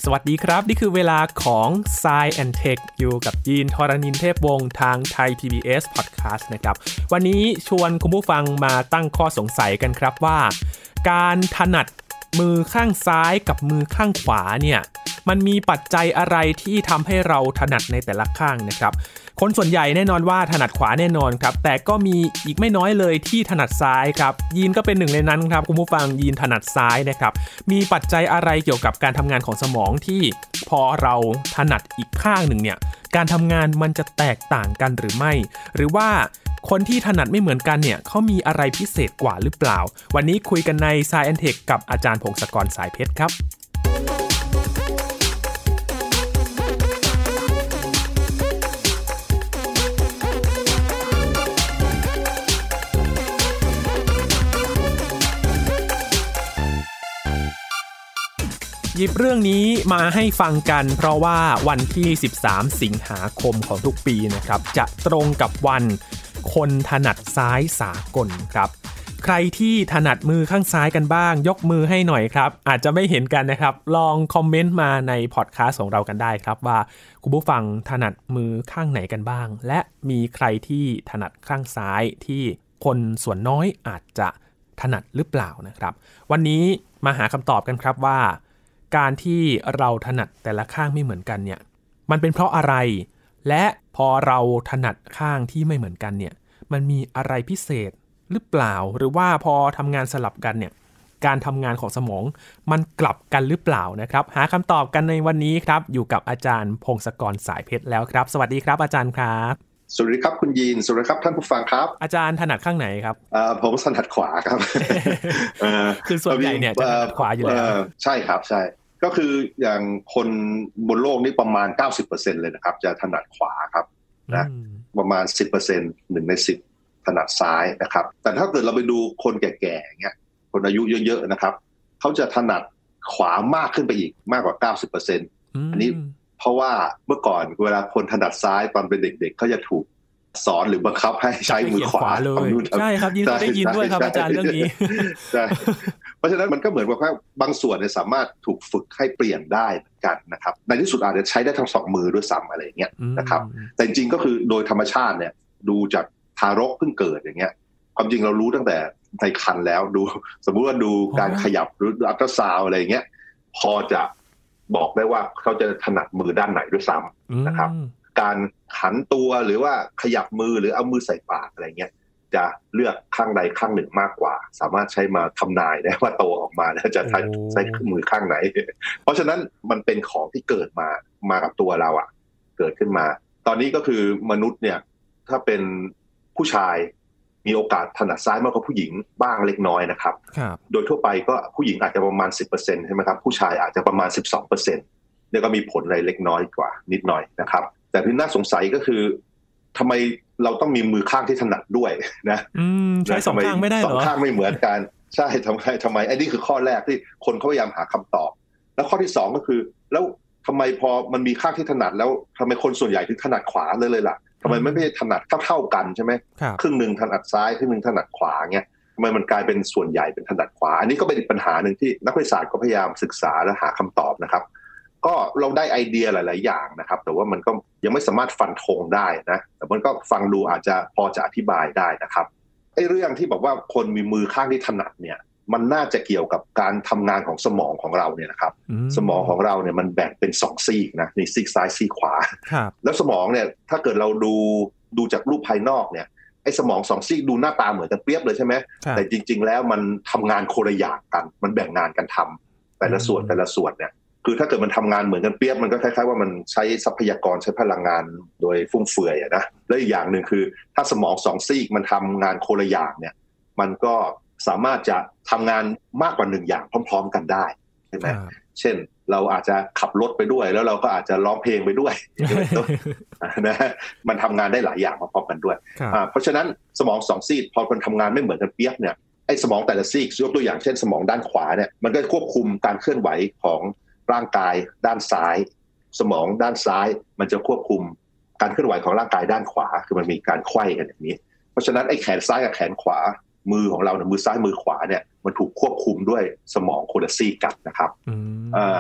สวัสดีครับนี่คือเวลาของ Science and Tech อยู่กับยีนทรณินเทพวงศ์ทางไทย PBS Podcast นะครับวันนี้ชวนคุณผู้ฟังมาตั้งข้อสงสัยกันครับว่าการถนัดมือข้างซ้ายกับมือข้างขวาเนี่ยมันมีปัจจัยอะไรที่ทำให้เราถนัดในแต่ละข้างนะครับคนส่วนใหญ่แน่นอนว่าถนัดขวาแน่นอนครับแต่ก็มีอีกไม่น้อยเลยที่ถนัดซ้ายครับยีนก็เป็นหนึ่งในนั้นครับคุณผู้ฟังยีนถนัดซ้ายนะครับมีปัจจัยอะไรเกี่ยวกับการทำงานของสมองที่พอเราถนัดอีกข้างหนึ่งเนี่ยการทำงานมันจะแตกต่างกันหรือไม่หรือว่าคนที่ถนัดไม่เหมือนกันเนี่ยเขามีอะไรพิเศษกว่าหรือเปล่าวันนี้คุยกันใน Science and Tech กับอาจารย์พงศกรสายเพชรครับหยิบเรื่องนี้มาให้ฟังกันเพราะว่าวันที่13สิงหาคมของทุกปีนะครับจะตรงกับวันคนถนัดซ้ายสากลครับใครที่ถนัดมือข้างซ้ายกันบ้างยกมือให้หน่อยครับอาจจะไม่เห็นกันนะครับลองคอมเมนต์มาในพอดคาสต์ของเรากันได้ครับว่าคุณผู้ฟังถนัดมือข้างไหนกันบ้างและมีใครที่ถนัดข้างซ้ายที่คนส่วนน้อยอาจจะถนัดหรือเปล่านะครับวันนี้มาหาคำตอบกันครับว่าการที่เราถนัดแต่ละข้างไม่เหมือนกันเนี่ยมันเป็นเพราะอะไรและพอเราถนัดข้างที่ไม่เหมือนกันเนี่ยมันมีอะไรพิเศษหรือเปล่าหรือว่าพอทำงานสลับกันเนี่ยการทำงานของสมองมันกลับกันหรือเปล่านะครับหาคำตอบกันในวันนี้ครับอยู่กับอาจารย์พงศกรสายเพชรแล้วครับสวัสดีครับอาจารย์ครับสวัสดีครับคุณยีนสวัสดีครับท่านผู้ฟังครับอาจารย์ถนัดข้างไหนครับผมถนัดขวาครับคือส่วนใหญ่เนี่ยจะถนัดขวาอยู่แล้วใช่ครับใช่ก็คืออย่างคนบนโลกนี่ประมาณ 90% เลยนะครับจะถนัดขวาครับนะประมาณ 10% 1 ใน 10ถนัดซ้ายนะครับแต่ถ้าเกิดเราไปดูคนแก่ๆเงี้ยคนอายุเยอะๆนะครับเขาจะถนัดขวามากขึ้นไปอีกมากกว่า 90% อันนี้เพราะว่าเมื่อก่อนเวลาคนถนัดซ้ายตอนเป็นเด็กๆเขาจะถูกสอนหรือบังคับให้ใช้มือขวาเลยใช่ครับยินได้ยินด้วยครับอาจารย์เรื่องนี้ใช่เพราะฉะนั้นมันก็เหมือนกับว่าบางส่วนเนี่ยสามารถถูกฝึกให้เปลี่ยนได้เหมือนกันนะครับในที่สุดอาจจะใช้ได้ทั้ง2มือด้วยซ้ำอะไรอย่างเงี้ยนะครับแต่จริงๆก็คือโดยธรรมชาติเนี่ยดูจากทารกเพิ่งเกิดอย่างเงี้ยความจริงเรารู้ตั้งแต่ในครรภ์แล้วดูสมมุติว่าดูการขยับหรืออัลตราซาวด์อะไรอย่างเงี้ยพอจะบอกได้ว่าเขาจะถนัดมือด้านไหนด้วยซ้ำนะครับการหันตัวหรือว่าขยับมือหรือเอามือใส่ปากอะไรเงี้ยจะเลือกข้างใดข้างหนึ่งมากกว่าสามารถใช้มาทำนายได้ว่าโตออกมาแล้วจะใช้มือข้างไหนเพราะฉะนั้นมันเป็นของที่เกิดมากับตัวเราอ่ะเกิดขึ้นมาตอนนี้ก็คือมนุษย์เนี่ยถ้าเป็นผู้ชายมีโอกาสถนัดซ้ายมากกว่าผู้หญิงบ้างเล็กน้อยนะครับโดยทั่วไปก็ผู้หญิงอาจจะประมาณ 10% ใช่ไหมครับผู้ชายอาจจะประมาณ 12% เนี่ยก็มีผลอะไรเล็กน้อยกว่านิดหน่อยนะครับแต่ที่น่าสงสัยก็คือทำไมเราต้องมีมือข้างที่ถนัดด้วยนะใช้2ข้างไม่ได้เหรอ 2ข้างไม่เหมือนกันใช่ทำไมไอ้นี่คือข้อแรกที่คนเขาพยายามหาคำตอบแล้วข้อที่2ก็คือแล้วทำไมพอมันมีข้างที่ถนัดแล้วทำไมคนส่วนใหญ่ถึงถนัดขวาเลยล่ะทำไมไม่ถนัดเท่ากันใช่ไหมครึ่งนึงถนัดซ้ายครึ่งนึงถนัดขวาเงี้ยทำไมมันกลายเป็นส่วนใหญ่เป็นถนัดขวาอันนี้ก็เป็นอีกปัญหาหนึ่งที่นักวิทยาศาสตร์ก็พยายามศึกษาและหาคำตอบนะครับก็เราได้ไอเดียหลายๆอย่างนะครับแต่ว่ามันก็ยังไม่สามารถฟันธงได้นะแต่มันก็ฟังดูอาจจะพอจะอธิบายได้นะครับไอ้เรื่องที่บอกว่าคนมีมือข้างที่ถนัดเนี่ยมันน่าจะเกี่ยวกับการทำงานของสมองของเราเนี่ยนะครับสมองของเราเนี่ยมันแบ่งเป็น2ซีกนะในซีกซ้ายซีกขวาแล้วสมองเนี่ยถ้าเกิดเราดูจากรูปภายนอกเนี่ยไอ้สมอง2ซีกดูหน้าตาเหมือนกันเปรียบเลยใช่ไหมแต่จริงๆแล้วมันทำงานคนละอย่างกันมันแบ่งงานกันทำแต่ละส่วนเนี่ยคือถ้าเกิดมันทำงานเหมือนกันเปรียบมันก็คล้ายๆว่ามันใช้ทรัพยากรใช้พลังงานโดยฟุ่มเฟือยนะและอีกอย่างหนึ่งคือถ้าสมอง2ซีกมันทำงานคนละอย่างเนี่ยมันก็สามารถจะทำงานมากกว่า1อย่างพร้อมๆกันได้ใช่ไหมเช่นเราอาจจะขับรถไปด้วยแล้วเราก็อาจจะร้องเพลงไปด้วยนะมันทำงานได้หลายอย่างพร้อมๆกันด้วยเพราะฉะนั้นสมอง2ซีกพอมันทำงานไม่เหมือนกันเปรียบเนี่ยไอ้สมองแต่ละซีกยกตัวอย่างเช่นสมองด้านขวาเนี่ยมันก็ควบคุมการเคลื่อนไหวของร่างกายด้านซ้ายสมองด้านซ้ายมันจะควบคุมการเคลื่อนไหวของร่างกายด้านขวาคือมันมีการไขว้กันอย่างนี้เพราะฉะนั้นไอ้แขนซ้ายกับแขนขวามือของเราเนี่ยมือซ้ายมือขวาเนี่ยมันถูกควบคุมด้วยสมองคนละซีกกันนะครับ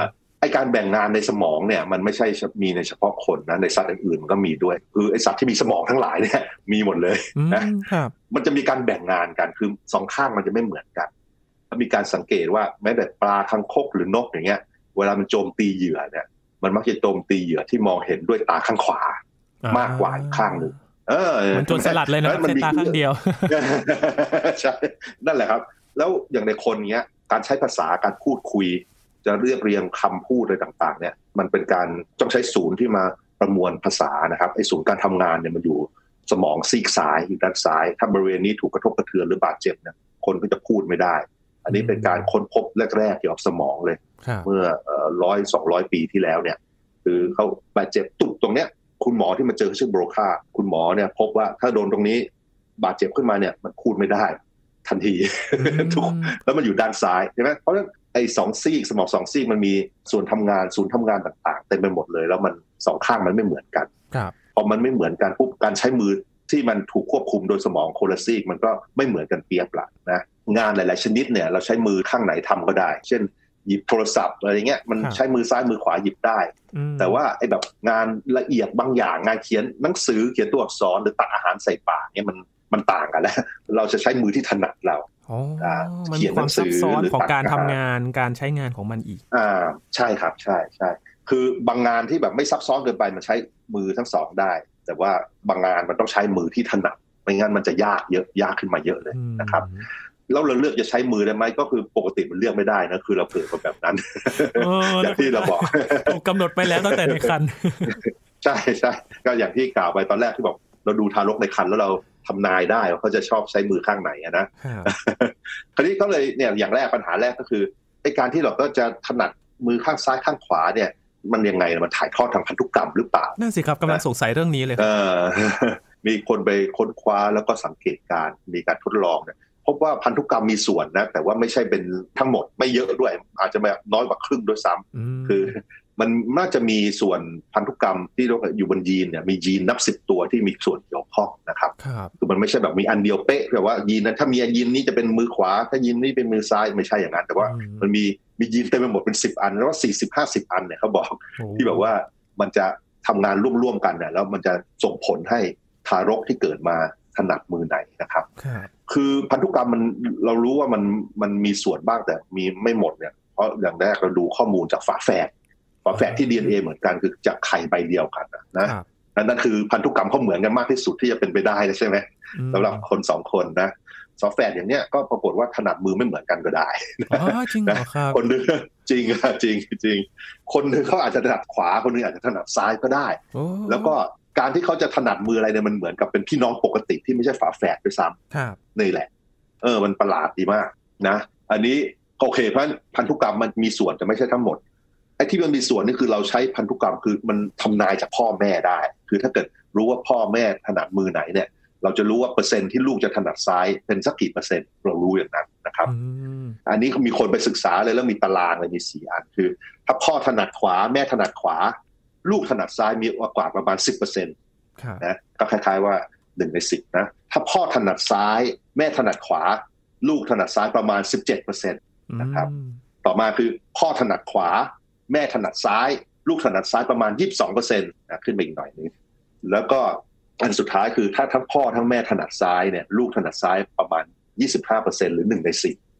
ไอการแบ่งงานในสมองเนี่ยมันไม่ใช่มีในเฉพาะคนนะในสัตว์อื่นๆมันก็มีด้วยคือไอสัตว์ที่มีสมองทั้งหลายเนี่ยมีหมดเลยนะมันจะมีการแบ่งงานกันคือสองข้างมันจะไม่เหมือนกันมีการสังเกตว่าแม้แต่ปลาคางคกหรือนกอย่างเงี้ยเวลามันโจมตีเหยื่อเนี่ยมันมักจะโจมตีเหยื่อที่มองเห็นด้วยตาข้างขวามากกว่าข้างนึงมันโจรสลัดเลยนะใช้ตาข้างเดียวใช่นั่นแหละครับแล้วอย่างในคนเนี้ยการใช้ภาษาการพูดคุยจะเรียบเรียงคำพูดอะไรต่างๆเนี่ยมันเป็นการต้องใช้ศูนย์ที่มาประมวลภาษานะครับไอ้ศูนย์การทำงานเนี่ยมันอยู่สมองซีกซ้ายอยู่ด้านซ้ายถ้าบริเวณนี้ถูกกระทบกระเทือนหรือบาดเจ็บเนี่ยคนก็จะพูดไม่ได้อันนี้เป็นการค้นพบแรกๆเกี่ยวกับสมองเลยเมื่อ100-200 ปีที่แล้วเนี่ยคือเขาบาดเจ็บตุกตรงเนี้ยคุณหมอที่มาเจอชื่อโบรคาคุณหมอเนี่ยพบว่าถ้าโดนตรงนี้บาดเจ็บขึ้นมาเนี่ยมันพูดไม่ได้ทันทีทุกแล้วมันอยู่ด้านซ้ายใช่ไหมเพราะฉะนั้นไอ้2ซีกสมอง2ซีกมันมีส่วนทำงานศูนย์ทำงานต่างๆเต็มไปหมดเลยแล้วมัน2ข้างมันไม่เหมือนกันพอมันไม่เหมือนกันปุ๊บการใช้มือที่มันถูกควบคุมโดยสมองโคละซีกมันก็ไม่เหมือนกันเปียบละนะงานหลายๆชนิดเนี่ยเราใช้มือข้างไหนทำก็ได้เช่นหยิบโทรศัพท์อะไรเงี้ยมันใช้มือซ้ายมือขวาหยิบได้แต่ว่าไอ้แบบงานละเอียดบางอย่างงานเขียนหนังสือเขียนตัวอักษรหรือตักอาหารใส่ปากเนี่ยมันต่างกันแล้วเราจะใช้มือที่ถนัดเรามันมีความซับซ้อนของการทำงานการใช้งานของมันอีกใช่ครับใช่ใช่คือบางงานที่แบบไม่ซับซ้อนเกินไปมันใช้มือทั้งสองได้แต่ว่าบางงานมันต้องใช้มือที่ถนัดไม่งั้นมันจะยากขึ้นมาเยอะเลยนะครับแล้วเราเลือกจะใช้มือได้ไหมก็คือปกติมันเลือกไม่ได้นะคือเราเกิดมาแบบนั้นอย่างที่เราบอกกำหนดไปแล้วตั้งแต่ในครรภ์ใช่ใช่ก็อย่างที่กล่าวไปตอนแรกที่บอกเราดูทารกในครรภ์แล้วเราทำนายได้ว่าเขาจะชอบใช้มือข้างไหนนะคราวนี้เขาเลยเนี่ยอย่างแรกปัญหาแรกก็คือไอ้การที่เราก็จะถนัดมือข้างซ้ายข้างขวาเนี่ยมันยังไงมันถ่ายทอดทางพันธุกรรมหรือเปล่านั่นสิครับกำลังสงสัยเรื่องนี้เลยมีคนไปค้นคว้าแล้วก็สังเกตการมีการทดลองเนี่ยพบว่าพันธุกรรมมีส่วนนะแต่ว่าไม่ใช่เป็นทั้งหมดไม่เยอะด้วยอาจจะแบบน้อยกว่าครึ่งด้วยซ้ำคือมันน่าจะมีส่วนพันธุกรรมที่อยู่บนยีนเนี่ยมียีนนับ10ตัวที่มีส่วนเกี่ยวข้องนะครับคือมันไม่ใใช่แบบมีอันเดียวเป๊ะแบบว่ายีนนั้นถ้ามียีนนี้จะเป็นมือขวาถ้ายีนนี้เป็นมือซ้ายไม่ใช่อย่างนั้นแต่ว่ามันมียีนเต็มไปหมดเป็น10อันแล้วว่า40-50อันเนี่ยเขาบอกที่แบบว่ามันจะทำงานร่วมๆกันเนี่ยแล้วมันจะส่งผลให้ทารกที่เกิดมาถนัดมือไหนนะครับคือพันธุกรรมเรารู้ว่ามันมีส่วนบ้างแต่มีไม่หมดเนี่ยเพราะอย่างแรกเราดูข้อมูลจากฝาแฝดที่ DNA เหมือนกันคือจากไข่ใบเดียวกันนะนั่นคือพันธุกรรมเขาเหมือนกันมากที่สุดที่จะเป็นไปได้ใช่ไหมสำหรับคน2คนนะฝาแฝดอย่างเนี้ยก็ปรากฏว่าถนัดมือไม่เหมือนกันก็ได้จริงเหรอครับคนนึงจริงคนนึงเขาอาจจะถนัดขวาคนนึงอาจจะถนัดซ้ายก็ได้แล้วก็การที่เขาจะถนัดมืออะไรเนี่ยมันเหมือนกับเป็นพี่น้องปกติที่ไม่ใช่ฝาแฝดด้วยซ้ำนี่แหละมันประหลาดดีมากนะอันนี้โอเคเพราะพันธุกรรมมันมีส่วนแต่ไม่ใช่ทั้งหมดไอ้ที่มันมีส่วนนี่คือเราใช้พันธุกรรมคือมันทำนายจากพ่อแม่ได้คือถ้าเกิดรู้ว่าพ่อแม่ถนัดมือไหนเนี่ยเราจะรู้ว่าเปอร์เซ็นต์ที่ลูกจะถนัดซ้ายเป็นสักกี่เปอร์เซ็นต์เรารู้อย่างนั้นนะครับอันนี้มีคนไปศึกษาเลยแล้วมีตารางเลยมี4อันคือถ้าพ่อถนัดขวาแม่ถนัดขวาลูกถนัดซ้ายมีกว่าประมาณ 10% นะก็คล้ายๆว่า1ใน10นะถ้าพ่อถนัดซ้ายแม่ถนัดขวาลูกถนัดซ้ายประมาณ 17% นะครับต่อมาคือพ่อถนัดขวาแม่ถนัดซ้ายลูกถนัดซ้ายประมาณ 22% นะขึ้นไปอีกหน่อยนึงแล้วก็อันสุดท้ายคือถ้าทั้งพ่อทั้งแม่ถนัดซ้ายเนี่ยลูกถนัดซ้ายประมาณ 25% หรือ1ใน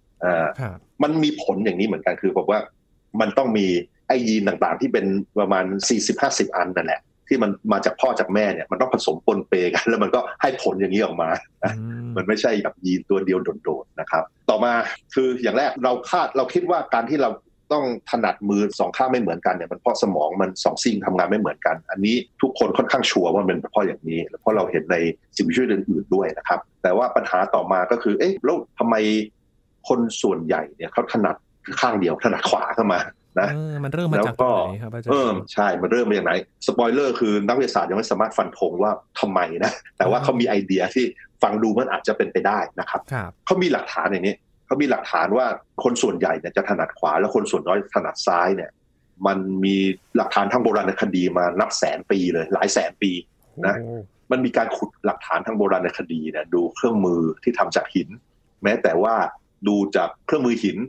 10มันมีผลอย่างนี้เหมือนกันคือบอกว่ามันต้องมีไอยีนต่างๆที่เป็นประมาณ 40-50 อันนั่นแหละที่มันมาจากพ่อจากแม่เนี่ยมันต้องผสมปนเปกันแล้วมันก็ให้ผลอย่างนี้ออกมามันไม่ใช่แบบยีนตัวเดียวโดดๆนะครับต่อมาคืออย่างแรกเราคิดว่าการที่เราต้องถนัดมือ2ข้างไม่เหมือนกันเนี่ยมันเพราะสมองมัน2ซีกทำงานไม่เหมือนกันอันนี้ทุกคนค่อนข้างชัวร์ว่ามันเป็นเพราะอย่างนี้เพราะเราเห็นในสิ่งมีชีวิตอื่นๆด้วยนะครับแต่ว่าปัญหาต่อมาก็คือแล้วทำไมคนส่วนใหญ่เนี่ยเขาถนัดข้างเดียวถนัดขวาเข้ามานะมันเริ่มมาจากไหนครับอาจารย์ใช่มันเริ่มมาจากไหนสปอยเลอร์คือนักวิทยาศาสตร์ยังไม่สามารถฟันธงว่าทำไมนะแต่ว่าเขามีไอเดียที่ฟังดูมันอาจจะเป็นไปได้นะครับเขามีหลักฐานอย่างนี้เขามีหลักฐานว่าคนส่วนใหญ่เนี่ยจะถนัดขวาแล้วคนส่วนน้อยถนัดซ้ายเนี่ยมันมีหลักฐานทางโบราณคดีมานับแสนปีเลยหลายแสนปีนะมันมีการขุดหลักฐานทางโบราณคดีเนี่ยดูเครื่องมือที่ทำจากหินแม้แต่ว่าดูจากเครื่องมือหิน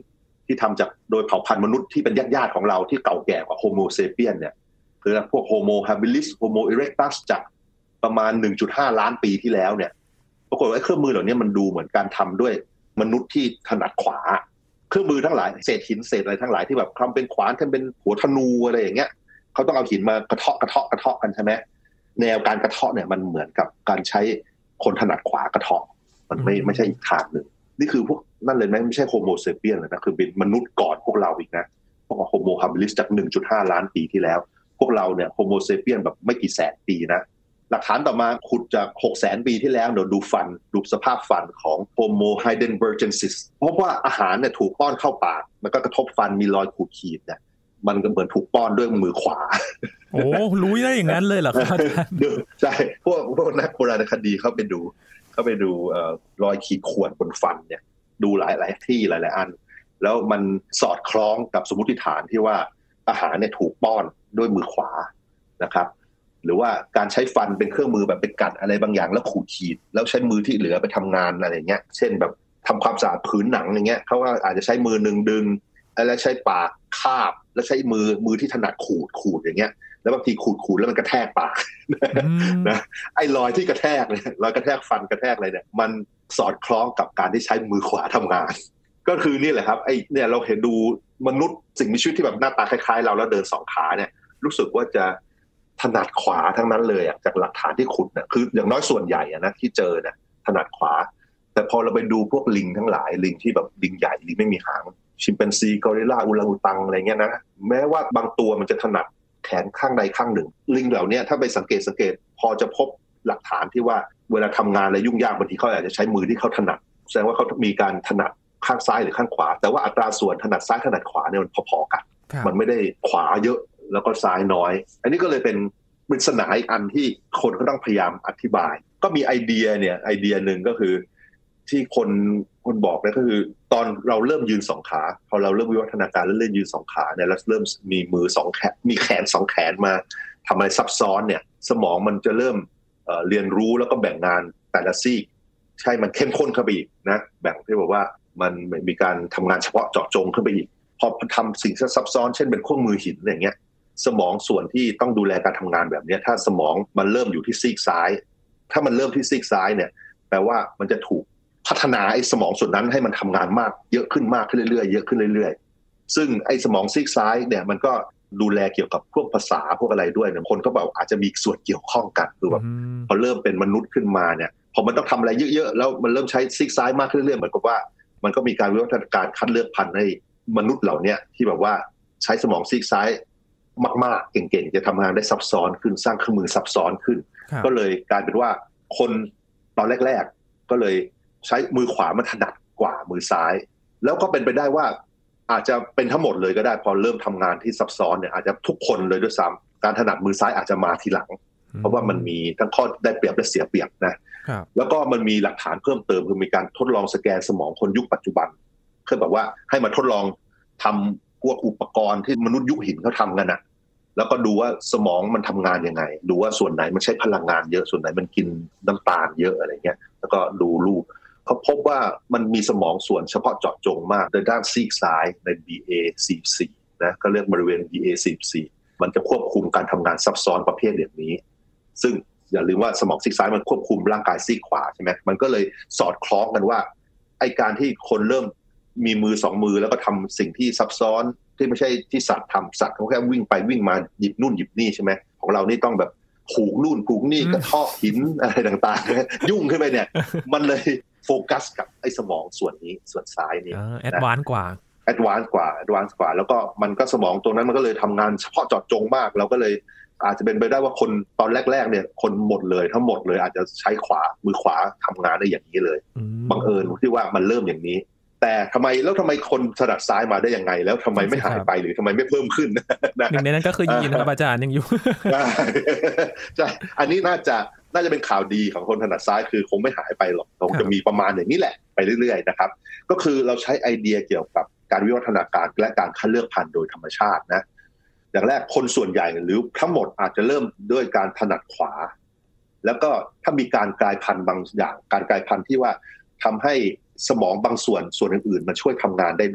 ที่ทำจากโดยเผ่าพันธุ์มนุษย์ที่เป็นญาติของเราที่เก่าแก่กว่าโฮโมเซเปียนเนี่ยคือพวกโฮโมฮาบิลิสโฮโมอิเร็กตัสจากประมาณ 1.5 ล้านปีที่แล้วเนี่ยปรากฏว่าเครื่องมือเหล่านี้มันดูเหมือนการทำด้วยมนุษย์ที่ถนัดขวาเครื่องมือทั้งหลายเศษหินเศษอะไรทั้งหลายที่แบบทำเป็นขวานทำเป็นหัวธนูอะไรอย่างเงี้ยเขาต้องเอาหินมากระเทาะกันใช่ไหมแนวการกระเทาะเนี่ยมันเหมือนกับการใช้คนถนัดขวากระเทาะมันไม่ใช่อีกทางหนึ่งนี่คือพวกนั่นเลยไหมไม่ใช่โฮโมเซเปียนเลยนะคือเป็นมนุษย์ก่อนพวกเราอีกนะพวกโฮโมฮาบิลิสจาก 1.5 ล้านปีที่แล้วพวกเราเนี่ยโฮโมเซเปียนแบบไม่กี่แสนปีนะหลักฐานต่อมาขุดจาก 600,000 ปีที่แล้วเดี๋ยวดูฟันดูสภาพฟันของโฮโมไฮเดนเบอร์เจนซิสพบว่าอาหารเนี่ยถูกป้อนเข้าปากมันก็กระทบฟันมีรอยขูดขีดเนี่ยมันก็เหมือนถูกป้อนด้วยมือขวาโอ้รู้ได้อย่างนั้นเลยเหรอครับใช่พวกนักโบราณคดีเข้าไปดูรอยขีดข่วนบนฟันเนี่ยดูหลายที่หลายอันแล้วมันสอดคล้องกับสมมติฐานที่ว่าอาหารเนี่ยถูกป้อนด้วยมือขวานะครับหรือว่าการใช้ฟันเป็นเครื่องมือแบบไปกัดอะไรบางอย่างแล้วขูดขีดแล้วใช้มือที่เหลือไปทำงานอะไรเงี้ยเช่นแบบทำความสะอาดผืนหนังอย่างเงี้ยเขาก็อาจจะใช้มือหนึ่งดึงแล้วใช้ปากคาบแล้วใช้มือที่ถนัดขูดอย่างเงี้ยแล้วบางทีขูดแล้วมันกระแทกปากนะไอ้รอยที่กระแทกเนี่ยรอยกระแทกฟันกระแทกอะไรเนี่ยมันสอดคล้องกับการที่ใช้มือขวาทำงานก็คือนี่แหละครับไอ้เนี่ยเราเห็นดูมนุษย์สิ่งมีชีวิตที่แบบหน้าตาคล้ายๆเราแล้วเดิน2 ขาเนี่ยรู้สึกว่าจะถนัดขวาทั้งนั้นเลยจากหลักฐานที่ขุดเนี่ยคืออย่างน้อยส่วนใหญ่นะที่เจอเนี่ยถนัดขวาแต่พอเราไปดูพวกลิงทั้งหลายลิงที่แบบลิงใหญ่ลิงไม่มีหางชิมแปนซีกอริลลาอูรังอุตังอะไรเงี้ยนะแม้ว่าบางตัวมันจะถนัดแขนข้างใดข้างหนึ่งลิงเหล่านี้ถ้าไปสังเกตพอจะพบหลักฐานที่ว่าเวลาทำงานอะไรยุ่งยากบางทีเขาอาจจะใช้มือที่เขาถนัดแสดงว่าเขามีการถนัดข้างซ้ายหรือข้างขวาแต่ว่าอัตราส่วนถนัดซ้ายถนัดขวาเนี่ยมันพอๆกันมันไม่ได้ขวาเยอะแล้วก็ซ้ายน้อยอันนี้ก็เลยเป็นปริศนาอีกอันที่คนก็ต้องพยายามอธิบายก็มีไอเดียหนึ่งก็คือที่คนบอกนะก็คือตอนเราเริ่มยืน2 ขาพอเราเริ่มวิวัฒนาการแล้วเริ่มยืน2 ขาเนี่ยแล้วเริ่มมีมือ2 แขนมีแขน2 แขนมาทำอะไรซับซ้อนเนี่ยสมองมันจะเริ่มเรียนรู้แล้วก็แบ่งงานแต่ละซีกใช่มันเข้มข้นขึ้นไปอีกนะแบ่งที่บอกว่ามันมีการทำงานเฉพาะเจาะจงขึ้นไปอีกพอทำสิ่งซับซ้อนเช่นเป็นเครื่องมือหินอะไรเงี้ยสมองส่วนที่ต้องดูแลการทำงานแบบนี้ถ้าสมองมันเริ่มอยู่ที่ซีกซ้ายถ้ามันเริ่มที่ซีกซ้ายเนี่ยแปลว่ามันจะถูกพัฒนาไอ้สมองส่วนนั้นให้มันทำงานมากเยอะขึ้นเรื่อยๆเยอะขึ้นเรื่อยๆซึ่งไอ้สมองซีกซ้ายเนี่ยมันก็ดูแลเกี่ยวกับพวกภาษาพวกอะไรด้วยเนี่ยคนก็บอกอาจจะมีส่วนเกี่ยวข้องกันคือแบบพอเริ่มเป็นมนุษย์ขึ้นมาเนี่ยพอมันต้องทำอะไรเยอะๆแล้วมันเริ่มใช้ซีกซ้ายมากขึ้นเรื่อยๆเหมือนกับว่ามันก็มีการวิวัฒนาการคัดเลือกพันธุ์ให้มนุษย์เหล่านี้ที่แบบว่าใช้สมองซีกซ้ายมากๆเก่งๆจะทำงานได้ซับซ้อนขึ้นสร้างเครื่องมือซับซ้อนขึ้นก็เลยกลายเป็นว่าคนตอนแรกๆก็เลยใช้มือขวามันถนัดกว่ามือซ้ายแล้วก็เป็นไปได้ว่าอาจจะเป็นทั้งหมดเลยก็ได้พอเริ่มทำงานที่ซับซ้อนเนี่ยอาจจะทุกคนเลยด้วยซ้ำการถนัดมือซ้ายอาจจะมาทีหลังเพราะว่ามันมีทั้งข้อได้เปรียบและเสียเปรียบนะแล้วก็มันมีหลักฐานเพิ่มเติมคือมีการทดลองสแกนสมองคนยุคปัจจุบันคือแบบว่าให้มาทดลองทำพวกอุปกรณ์ที่มนุษย์ยุคหินเขาทำกันนะแล้วก็ดูว่าสมองมันทำงานยังไงดูว่าส่วนไหนมันใช้พลังงานเยอะส่วนไหนมันกินน้ำตาลเยอะอะไรเงี้ยแล้วก็ดูรูปเขาพบว่ามันมีสมองส่วนเฉพาะเจาะจงมากในด้านซีกซ้ายใน BA44 นะก็เรียกบริเวณ BA44 มันจะควบคุมการทำงานซับซ้อนประเภทอย่างนี้ซึ่งอย่าลืมว่าสมองซีกซ้ายมันควบคุมร่างกายซีกขวาใช่ไหมมันก็เลยสอดคล้องกันว่าไอการที่คนเริ่มมีมือ2 มือแล้วก็ทำสิ่งที่ซับซ้อนที่ไม่ใช่ที่สัตว์ทำสัตว์เขาแค่วิ่งไปวิ่งมาหยิบนู่นหยิบนี่ใช่ไหมของเรานี่ต้องแบบผูกนู่นผูกนี่กระเทาะหินอะไรต่างๆยุ่งขึ้นไปเนี่ยมันเลยโฟกัสกับไอ้สมองส่วนนี้ส่วนซ้ายนี่แอดวานซ์กว่าแล้วก็มันก็สมองตรงนั้นมันก็เลยทำงานเฉพาะเจาะจงมากเราก็เลยอาจจะเป็นไปได้ว่าคนตอนแรกๆเนี่ยคนหมดเลยทั้งหมดเลยอาจจะใช้มือขวาทำงานได้อย่างนี้เลยบังเอิญที่ว่ามันเริ่มอย่างนี้แต่ทำไมคนถนัดซ้ายมาได้ยังไงแล้วทำไมไม่หายไปหรือทำไมไม่เพิ่มขึ้นหนึ่งในนั้นก็คือยีนครับอาจารย์ยังอยู่ใช่อันนี้น่าจะเป็นข่าวดีของคนถนัดซ้ายคือคงไม่หายไปหรอกคงจะมีประมาณอย่างนี้แหละไปเรื่อยๆนะครับก็คือเราใช้ไอเดียเกี่ยวกับการวิวัฒนาการและการคัดเลือกพันธุ์โดยธรรมชาตินะอย่างแรกคนส่วนใหญ่หรือทั้งหมดอาจจะเริ่มด้วยการถนัดขวาแล้วก็ถ้ามีการกลายพันธุ์บางอย่างการกลายพันธุ์ที่ว่าทำให้สมองบางส่วนอื่นๆมันช่วยทำงานได้ด้วย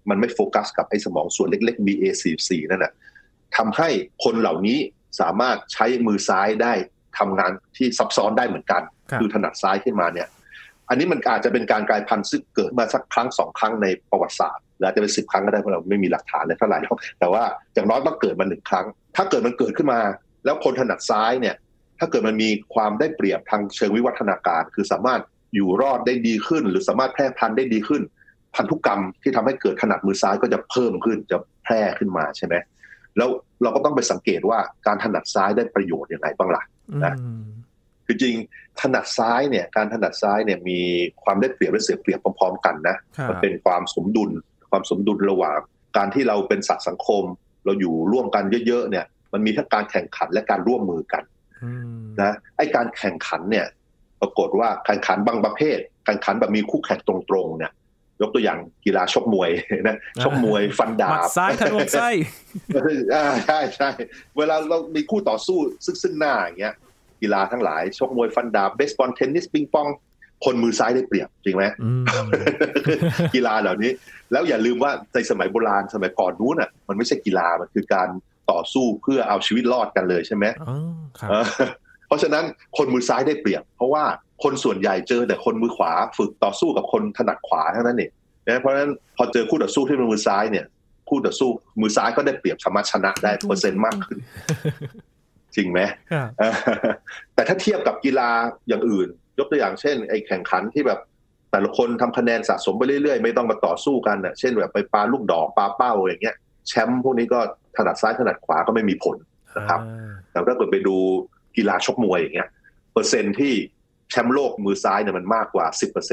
มันไม่โฟกัสกับไอ้สมองส่วนเล็กๆ BA44 นั่นน่ะทำให้คนเหล่านี้สามารถใช้มือซ้ายได้ทำงานที่ซับซ้อนได้เหมือนกันคือถนัดซ้ายขึ้นมาเนี่ยอันนี้มันอาจจะเป็นการกลายพันธุ์ซึ่งเกิดมาสักครั้ง2ครั้งในประวัติศาสตร์หรืออาจจะเป็น10 ครั้งก็ได้เพราะเราไม่มีหลักฐานเลยเท่าไหร่แต่ว่าอย่างน้อยต้องเกิดมา1 ครั้งถ้าเกิดมันเกิดขึ้นมาแล้วคนถนัดซ้ายเนี่ยถ้าเกิดมันมีความได้เปรียบทางเชิงวิวัฒนาการคือสามารถอยู่รอดได้ดีขึ้นหรือสามารถแพร่พันธุ์ได้ดีขึ้นพันธุกรรมที่ทำให้เกิดถนัดมือซ้ายก็จะเพิ่มขึ้นจะแพร่ขึ้นมาใช่ไหมแล้วเราก็ต้องไปสังเกตว่าการถนัดซ้ายได้ประโยชน์ยังไงบ้างล่ะนะคือจริงถนัดซ้ายเนี่ยการถนัดซ้ายเนี่ยมีความได้เปรียบและเสียเปรียบพร้อมๆกันนะมันเป็นความสมดุลระหว่างการที่เราเป็นสัตว์สังคมเราอยู่ร่วมกันเยอะๆเนี่ยมันมีทั้งการแข่งขันและการร่วมมือกันนะไอ้การแข่งขันเนี่ยปรากฏว่าแข่งขันบางประเภทแข่งขันแบบมีคู่แข่งตรงๆเนี่ยยกตัวอย่างกีฬาชกมวยนะชกมวยฟันดาบหมัดซ้ายทะลวงไส้ใช่เวลาเรามีคู่ต่อสู้ซึ่งหน้าอย่างเงี้ยกีฬาทั้งหลายชกมวยฟันดาบเบสบอลเทนนิสปิงปองคนมือซ้ายได้เปรียบจริงไหมกีฬาเหล่านี้แล้วอย่าลืมว่าในสมัยโบราณสมัยก่อนนู้นอ่ะมันไม่ใช่กีฬามันคือการต่อสู้เพื่อเอาชีวิตรอดกันเลยใช่ไหมเพราะฉะนั้นคนมือซ้ายได้เปรียบเพราะว่าคนส่วนใหญ่เจอแต่คนมือขวาฝึกต่อสู้กับคนถนัดขวาเท่านั้นเองนะเพราะฉะนั้นพอเจอคู่ต่อสู้ที่เป็นมือซ้ายเนี่ยคู่ต่อสู้มือซ้ายก็ได้เปรียบสามารถชนะได้เปอร์เซ็นต์มากขึ้นจริงไหมแต่ถ้าเทียบกับกีฬาอย่างอื่นยกตัวอย่างเช่นไอ้แข่งขันที่แบบแต่ละคนทำคะแนนสะสมไปเรื่อยๆไม่ต้องมาต่อสู้กันเช่นแบบไปปาลูกดอกปาเป้าอย่างเงี้ยแชมป์พวกนี้ก็ถนัดซ้ายถนัดขวาก็ไม่มีผลนะครับแต่ถ้าเกิดไปดูกีฬาชกมวยอย่างเงี้ยเปอร์เซ็นต์ที่แชมป์โลกมือซ้ายเนี่ยมันมากกว่า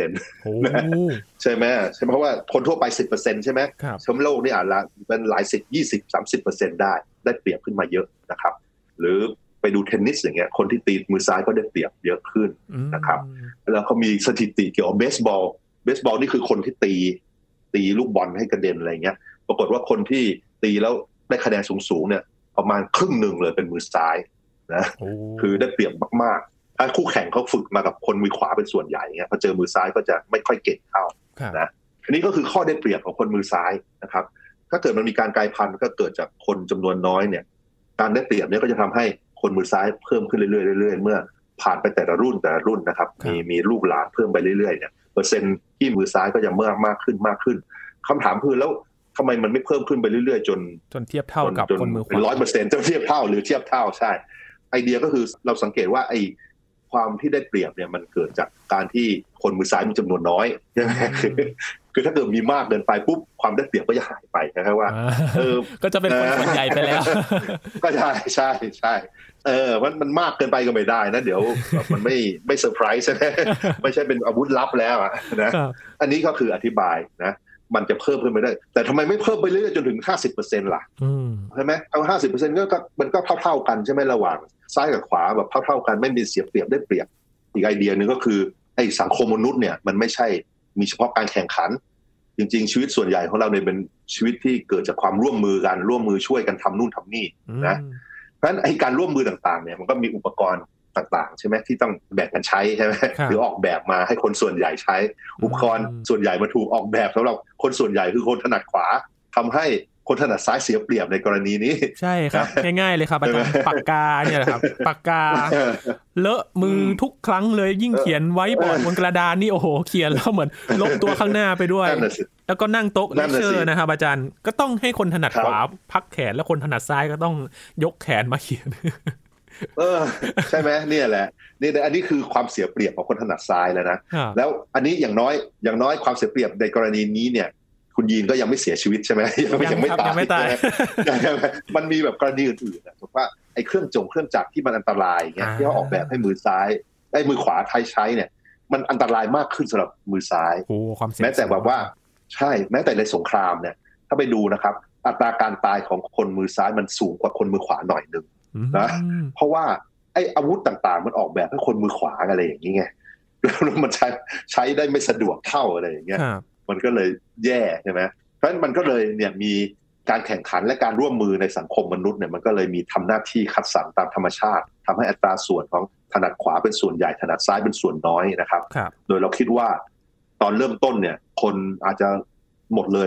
10% ใช่ไหมใช่เพราะว่าคนทั่วไป 10% ใช่ไหมแชมป์โลกนี่อาจจะเป็นหลาย20-30% ได้เปรียบขึ้นมาเยอะนะครับหรือไปดูเทนนิสอย่างเงี้ยคนที่ตีมือซ้ายก็ได้เปรียบเยอะขึ้นนะครับแล้วเขามีสถิติเกี่ยวกับเบสบอลนี่คือคนที่ตีลูกบอลให้กระเด็นอะไรเงี้ยปรากฏว่าคนที่ตีแล้วได้คะแนนสูงๆเนี่ยประมาณครึ่งนึงเลยเป็นมือซ้ายนะคือได้เปรียบมากๆถ้าคู่แข่งเขาฝึกมากับคนมือขวาเป็นส่วนใหญ่เงี้ยพอเจอมือซ้ายก็จะไม่ค่อยเก่งเท่านะอันนี้ก็คือข้อได้เปรียบของคนมือซ้ายนะครับถ้าเกิดมันมีการกลายพันธุ์ก็เกิดจากคนจำนวนน้อยเนี่ยการได้เปรียบเนี่ยก็จะทำให้คนมือซ้ายเพิ่มขึ้นเรื่อยๆเมื่อผ่านไปแต่ละรุ่นนะครับมีลูกหลานเพิ่มไปเรื่อยๆเนี่ยเปอร์เซ็นต์ที่มือซ้ายก็จะมากขึ้นคำถามคือแล้วทำไมมันไม่เพิ่มขึ้นไปเรื่อยๆจนเทียบเท่ากับคนมือขวา 100% จะเทียบเท่าหรือเทียบเท่าใช่ไอเดียก็คือเราสังเกตว่าไอความที่ได้เปรียบเนี่ยมันเกิดจากการที่คนมือซ้ายมีจำนวนน้อยใช่ไหมคือถ้าเกิดมีมากเกินไปปุ๊บความได้เปรียบก็จะหายไปนะครับว่าก็จะเป็นคนส่วนใหญ่ไปแล้วก็ใช่มันมากเกินไปก็ไม่ได้นะเดี๋ยวมันไม่เซอร์ไพรส์นะไม่ใช่เป็นอาวุธลับแล้วนะอันนี้ก็คืออธิบายนะมันจะเพิ่มขึ้นไปได้แต่ทำไมไม่เพิ่มไปเรื่อยๆจนถึง 50% ล่ะใช่ไหมเอา 50% ก็มันก็เท่าๆกันใช่ไหมระหว่างซ้ายกับขวาแบบเท่าๆกันไม่มีเสียเปรียบได้เปรียบอีกไอเดียนึงก็คือไอ้สังคมมนุษย์เนี่ยมันไม่ใช่มีเฉพาะการแข่งขันจริงๆชีวิตส่วนใหญ่ของเราเนี่ยเป็นชีวิตที่เกิดจากความร่วมมือกันร่วมมือช่วยกันทำนู่นทำนี่นะเพราะฉะนั้นไอ้การร่วมมือต่างๆเนี่ยมันก็มีอุปกรณ์ต่างๆใช่ไหมที่ต้องแบ่งกันใช้ใช่ไหมหรือออกแบบมาให้คนส่วนใหญ่ใช้อุปกรณ์ส่วนใหญ่มาถูกออกแบบสำหรับคนส่วนใหญ่คือคนถนัดขวาทำให้คนถนัดซ้ายเสียเปรียบในกรณีนี้ใช่ครับง่ายๆเลยครับอาจารย์ปากกาเนี่ยนะครับปากกาเลอะมือทุกครั้งเลยยิ่งเขียนไว้บอร์ดบนกระดานนี่โอ้โหเขียนแล้วเหมือนลบตัวข้างหน้าไปด้วยแล้วก็นั่งโต๊ะเลคเชอร์นะครับอาจารย์ก็ต้องให้คนถนัดขวาพักแขนแล้วคนถนัดซ้ายก็ต้องยกแขนมาเขียนใช่ไหมเนี่ยแหละนี่อันนี้คือความเสียเปรียบของคนถนัดซ้ายแล้วนะแล้วอันนี้อย่างน้อยความเสียเปรียบในกรณีนี้เนี่ยคุณยีนก็ยังไม่เสียชีวิตใช่ไหมยังไม่ตายมันมีแบบกรณีอื่นๆนะถูกว่าไอ้เครื่องจักรที่มันอันตรายเงี้ยที่เขาออกแบบให้มือซ้ายไอ้มือขวาใช้เนี่ยมันอันตรายมากขึ้นสำหรับมือซ้ายแม้แต่แบบว่าใช่แม้แต่ในสงครามเนี่ยถ้าไปดูนะครับอัตราการตายของคนมือซ้ายมันสูงกว่าคนมือขวาหน่อยนึงนะเพราะว่าไอ้อาวุธต่างๆมันออกแบบให้คนมือขวาอะไรอย่างนี้ไงแล้วมันใช้ได้ไม่สะดวกเท่าอะไรอย่างเงี้ยมันก็เลยแย่ใช่ไหมเพราะฉะนั้นมันก็เลยเนี่ยมีการแข่งขันและการร่วมมือในสังคมมนุษย์เนี่ยมันก็เลยมีทำหน้าที่คัดสรรตามธรรมชาติทำให้อัตราส่วนของถนัดขวาเป็นส่วนใหญ่ถนัดซ้ายเป็นส่วนน้อยนะครับโดยเราคิดว่าตอนเริ่มต้นเนี่ยคนอาจจะหมดเลย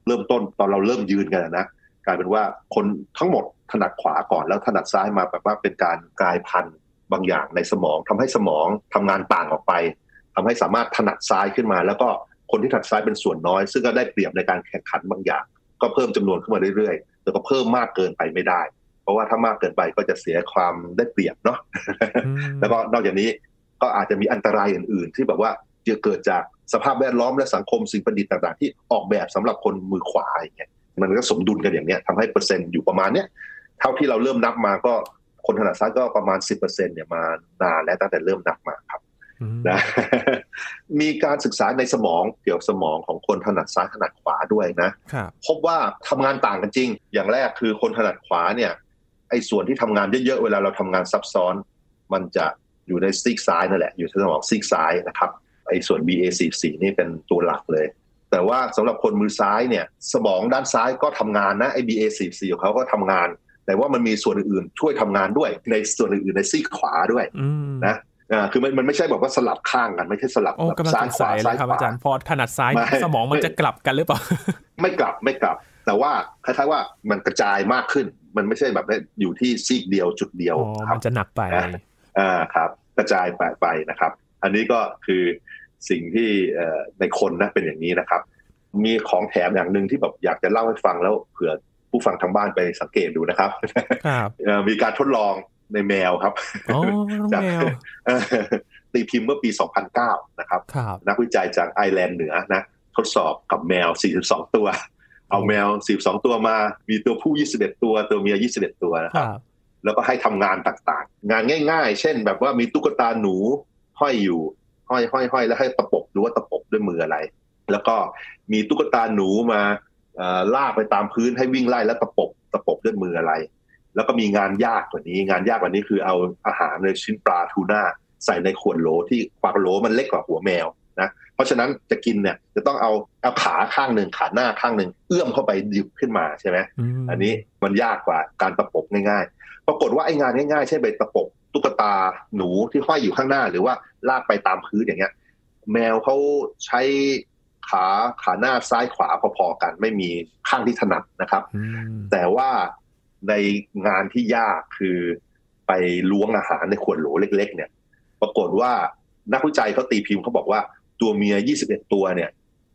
เริ่มต้นตอนเราเริ่มยืนกันนะกลายเป็นว่าคนทั้งหมดถนัดขวาก่อนแล้วถนัดซ้ายมาแบบว่าเป็นการกลายพันธุ์บางอย่างในสมองทำให้สมองทำงานต่างออกไปทำให้สามารถถนัดซ้ายขึ้นมาแล้วก็คนที่ถนัดซ้ายเป็นส่วนน้อยซึ่งก็ได้เปรียบในการแข่งขันบางอย่างก็เพิ่มจำนวนขึ้นมาเรื่อยๆแต่ก็เพิ่มมากเกินไปไม่ได้เพราะว่าถ้ามากเกินไปก็จะเสียความได้เปรียบเนาะ แล้วก็นอกจากนี้ก็อาจจะมีอันตรายอื่นๆที่แบบว่าจะเกิดจากสภาพแวดล้อมและสังคมสิ่งประดิษฐ์ต่างๆที่ออกแบบสำหรับคนมือขวาอย่างเงี้ยมันก็สมดุลกันอย่างเนี้ยทำให้เปอร์เซ็นต์อยู่ประมาณเนี้ยเท่าที่เราเริ่มนับมาก็คนถนัดซ้ายก็ประมาณ 10% เนี่ยมานานแล้วตั้งแต่เริ่มนับมาครับนะ มีการศึกษาในสมองเกี่ยวกับสมองของคนถนัดซ้ายถนัดขวาด้วยนะพบว่าทำงานต่างกันจริงอย่างแรกคือคนถนัดขวาเนี่ยไอ้ส่วนที่ทำงานเยอะๆเวลาเราทำงานซับซ้อนมันจะอยู่ในซีกซ้ายนั่นแหละอยู่ในสมองซีกซ้ายนะครับไอ้ส่วน BA44 นี่เป็นตัวหลักเลยแต่ว่าสำหรับคนมือซ้ายเนี่ยสมองด้านซ้ายก็ทำงานนะไอ้ BA44 ของเขาก็ทำงานแต่ว่ามันมีส่วนอื่นๆช่วยทำงานด้วยในส่วนอื่นๆในซีกขวาด้วยนะคือมันไม่ใช่แบบว่าสลับข้างกันไม่ใช่สลับแบบซ้ายขวาซ้ายขวาอาจารย์พอถนัดซ้ายสมองมันจะกลับกันหรือเปล่าไม่กลับแต่ว่าคล้ายๆว่ามันกระจายมากขึ้นมันไม่ใช่แบบอยู่ที่ซีกเดียวจุดเดียวมันจะหนักไปครับกระจายไปนะครับอันนี้ก็คือสิ่งที่ในคนนะเป็นอย่างนี้นะครับมีของแถมอย่างนึงที่แบบอยากจะเล่าให้ฟังแล้วเผื่อผู้ฟังทางบ้านไปสังเกตดูนะครับมีการทดลองในแมวครับจากตีพิมพ์เมื่อปี 2009 นะครับนักวิจัยจากไอร์แลนด์เหนือนะทดสอบกับแมว 42 ตัวเอาแมว 42 ตัวมามีตัวผู้ 21 ตัวตัวเมีย 21 ตัวนะครับแล้วก็ให้ทำงานต่างๆงานง่ายๆเช่นแบบว่ามีตุ๊กตาหนูห้อยอยู่ห้อยแล้วให้ตะปบดูว่าตะปบด้วยมืออะไรแล้วก็มีตุ๊กตาหนูมาลากไปตามพื้นให้วิ่งไล่แล้วตะปบด้วยมืออะไรแล้วก็มีงานยากกว่านี้คือเอาอาหารในชิ้นปลาทูน่าใส่ในขวดโหลที่ปากโหลมันเล็กกว่าหัวแมวนะเพราะฉะนั้นจะกินเนี่ยจะต้องเอาขาข้างนึงขาหน้าข้างนึงเอื้อมเข้าไปหยิบขึ้นมาใช่ไหมอันนี้มันยากกว่าการตะปบง่ายๆปรากฏว่าไอ้งานง่ายๆเช่นไปตะปบตุ๊กตาหนูที่ห้อยอยู่ข้างหน้าหรือว่าลากไปตามพื้นอย่างเงี้ยแมวเขาใช้ขาหน้าซ้ายขวาพอๆกันไม่มีข้างที่ถนัดนะครับแต่ว่าในงานที่ยากคือไปล้วงอาหารในขวดโหลเล็กๆเนี่ยปรากฏว่านักวิจัยเขาตีพิมพ์เขาบอกว่าตัวเมีย21ตัวเนี่ย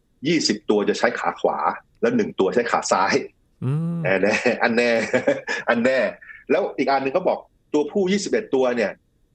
20ตัวจะใช้ขาขวาแล้ว1ตัวใช้ขาซ้ายอันแน่แล้วอีกอันนึงเขาบอกตัวผู้21ตัวเนี่ย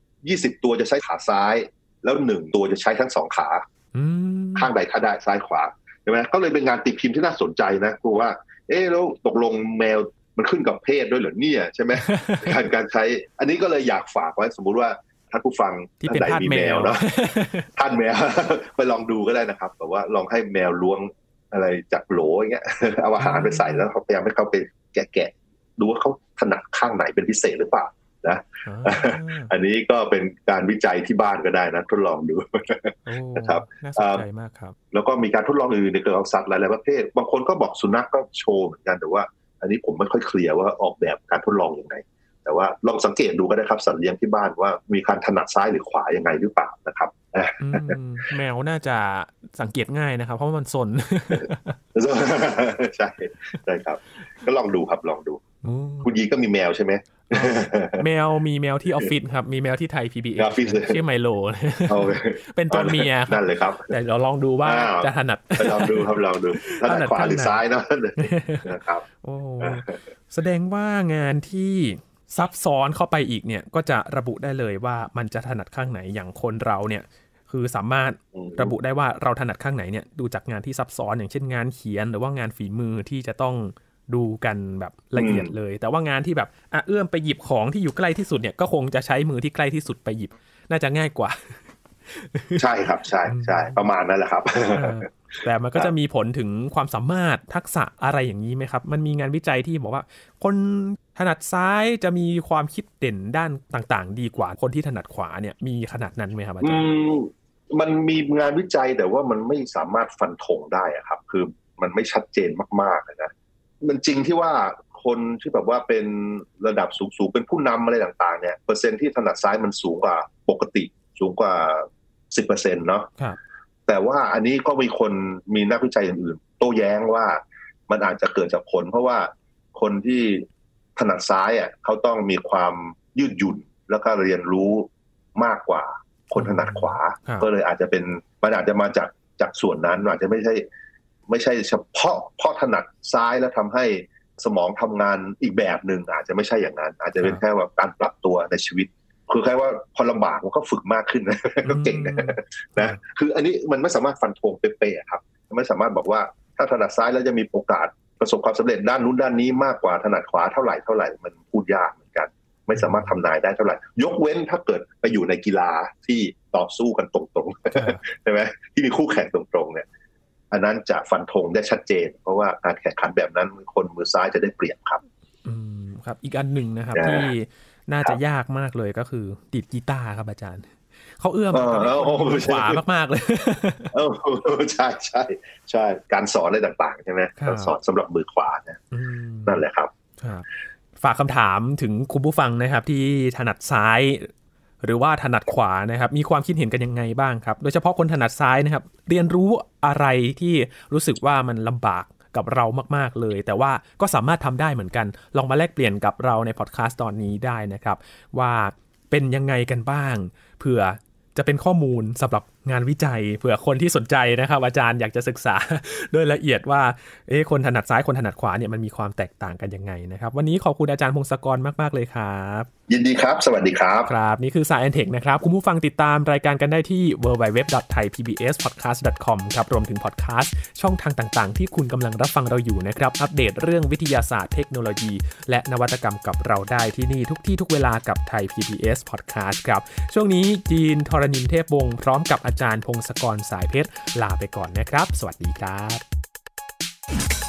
20ตัวจะใช้ขาซ้ายแล้ว1ตัวจะใช้ทั้ง2ขาข้างใดข้างใดซ้ายขวาใช่ไหมก็เลยเป็นงานตีพิมพ์ที่น่าสนใจนะเพราะว่าแล้วตกลงแมวมันขึ้นกับเพศด้วยเหรอเนี่ยใช่ไหม การใช้อันนี้ก็เลยอยากฝากไว้สมมุติว่าท่านผู้ฟังท่านใดมีแมวเนาะท่านแมว ไปลองดูก็ได้นะครับแต่ว่าลองให้แมวล้วงอะไรจากโหลอย่างเงี้ย เอาอาหารไปใส่แล้วเขาพยายามให้เขาไปแกะดูว่าเขาถนัดข้างไหนเป็นพิเศษหรือเปล่านะอันนี้ก็เป็นการวิจัยที่บ้านก็ได้นะทดลองดูนะครับน่าสนใจมากครับแล้วก็มีการทดลองอื่นในเกี่ยวกับสัตว์หลายๆประเภทบางคนก็บอกสุนัขก็โชว์เหมือนกันแต่ว่าอันนี้ผมไม่ค่อยเคลียร์ว่าออกแบบการทดลองยังไงแต่ว่าลองสังเกตดูก็ได้ครับสัตว์เลี้ยงที่บ้านว่ามีการถนัดซ้ายหรือขวายังไงหรือเปล่านะครับแมวน่าจะสังเกตง่ายนะครับเพราะมันซนใช่ครับก็ลองดูครับลองดูคุณยีก็มีแมวใช่ไหมมีแมวที่ออฟฟิศครับมีแมวที่ไทย PBS ชื่อไมโลเป็นตัวเมียนั่นเลยครับแต่เราลองดูว่าจะถนัดลองดูครับลองดูถนัดขวาหรือซ้ายเนาะนะครับโอ้แสดงว่างานที่ซับซ้อนเข้าไปอีกเนี่ยก็จะระบุได้เลยว่ามันจะถนัดข้างไหนอย่างคนเราเนี่ยคือสามารถระบุได้ว่าเราถนัดข้างไหนเนี่ยดูจากงานที่ซับซ้อนอย่างเช่นงานเขียนหรือว่างานฝีมือที่จะต้องดูกันแบบละเอียดเลยแต่ว่างานที่แบบเอื้อมไปหยิบของที่อยู่ใกล้ที่สุดเนี่ยก็คงจะใช้มือที่ใกล้ที่สุดไปหยิบน่าจะง่ายกว่าใช่ครับใช่ประมาณนั้นแหละครับแต่มันก็จะมีผลถึงความสามารถทักษะอะไรอย่างนี้ไหมครับมันมีงานวิจัยที่บอกว่าคนถนัดซ้ายจะมีความคิดเด่นด้านต่างๆดีกว่าคนที่ถนัดขวาเนี่ยมีขนาดนั้นไหมครับอาจารย์มันมีงานวิจัยแต่ว่ามันไม่สามารถฟันธงได้อะครับคือมันไม่ชัดเจนมากๆนะมันจริงที่ว่าคนที่แบบว่าเป็นระดับสูงๆเป็นผู้นำอะไรต่างๆเนี่ยเปอร์เซ็นต์ที่ถนัดซ้ายมันสูงกว่าปกติสูงกว่า 10% เนาะแต่ว่าอันนี้ก็มีนักวิจัยอื่นๆโต้แย้งว่ามันอาจจะเกิดจากผลเพราะว่าคนที่ถนัดซ้ายเขาต้องมีความยืดหยุ่นแล้วก็เรียนรู้มากกว่าคนถนัดขวาก็เลยอาจจะเป็นมันอาจจะมาจากส่วนนั้นอาจจะไม่ใช่เฉพาะถนัดซ้ายแล้วทำให้สมองทำงานอีกแบบหนึ่งอาจจะไม่ใช่อย่างนั้นอาจจะเป็นแค่ว่าการปรับตัวในชีวิตคือแค่ว่าพอลำบากมันก็ฝึกมากขึ้นนะก็เก่งนะคืออันนี้มันไม่สามารถฟันธงเป๊ะๆครับไม่สามารถบอกว่าถ้าถนัดซ้ายแล้วจะมีโอกาสประสบความสำเร็จด้านนู้นด้านนี้มากกว่าถนัดขวาเท่าไหร่มันพูดยากเหมือนกันไม่สามารถทำนายได้เท่าไหร่ยกเว้นถ้าเกิดไปอยู่ในกีฬาที่ต่อสู้กันตรงๆใช่ไหมที่มีคู่แข่งตรงๆเนี่ยอันนั้นจะฟันธงได้ชัดเจนเพราะว่าการแข่งขันแบบนั้นคนมือซ้ายจะได้เปรียบครับครับอีกอันหนึ่งนะครับที่น่าจะยากมากเลยก็คือดีดกีตาร์ครับอาจารย์เขาเอื้อมมือขวามากๆเลยใช่การสอนอะไรต่างๆใช่ไหมการสอนสำหรับมือขวาเนี่ยนั่นแหละครับฝากคำถามถึงคุณผู้ฟังนะครับที่ถนัดซ้ายหรือว่าถนัดขวานะครับมีความคิดเห็นกันยังไงบ้างครับโดยเฉพาะคนถนัดซ้ายนะครับเรียนรู้อะไรที่รู้สึกว่ามันลำบากกับเรามากๆเลยแต่ว่าก็สามารถทำได้เหมือนกันลองมาแลกเปลี่ยนกับเราในพอดแคสต์ตอนนี้ได้นะครับว่าเป็นยังไงกันบ้างเผื่อจะเป็นข้อมูลสำหรับงานวิจัยเผื่อคนที่สนใจนะครับอาจารย์อยากจะศึกษาโดยละเอียดว่าคนถนัดซ้ายคนถนัดขวาเนี่ยมันมีความแตกต่างกันยังไงนะครับวันนี้ขอบคุณอาจารย์พงศกรมากๆเลยครับยินดีครับสวัสดีครับครับนี่คือ Science Tech นะครับคุณผู้ฟังติดตามรายการกันได้ที่ www.thaipbspodcast.com ครับรวมถึงพอดแคสต์ช่องทางต่างๆที่คุณกำลังรับฟังเราอยู่นะครับอัปเดตเรื่องวิทยาศาสตร์เทคโนโลยีและนวัตกรรมกับเราได้ที่นี่ทุกที่ทุกเวลากับ Thai PBS Podcast ครับช่วงนี้จีนธรณินทร์เทพวงศ์พร้อมกับอาจารย์พงศกรสายเพชรลาไปก่อนนะครับสวัสดีครับ